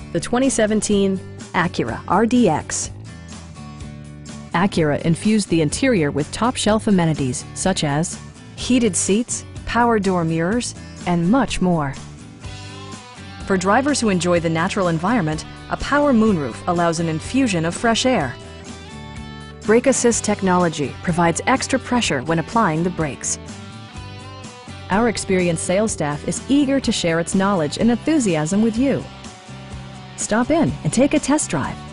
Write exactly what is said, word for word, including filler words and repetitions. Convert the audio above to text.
the twenty seventeen Acura R D X. Acura infused the interior with top-shelf amenities such as heated seats, power door mirrors, and much more. For drivers who enjoy the natural environment, a power moonroof allows an infusion of fresh air. Brake assist technology provides extra pressure when applying the brakes. Our experienced sales staff is eager to share its knowledge and enthusiasm with you. Stop in and take a test drive.